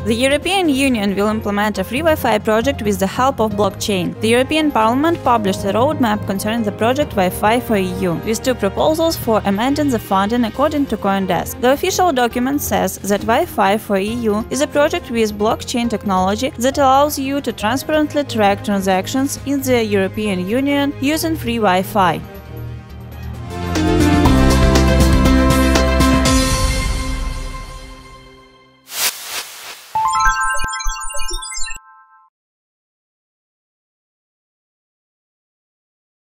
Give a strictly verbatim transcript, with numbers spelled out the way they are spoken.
The European Union will implement a free Wi-Fi project with the help of blockchain. The European Parliament published a roadmap concerning the project Wi-Fi for E U, with two proposals for amending the funding according to Coindesk. The official document says that Wi-Fi for E U is a project with blockchain technology that allows you to transparently track transactions in the European Union using free Wi-Fi.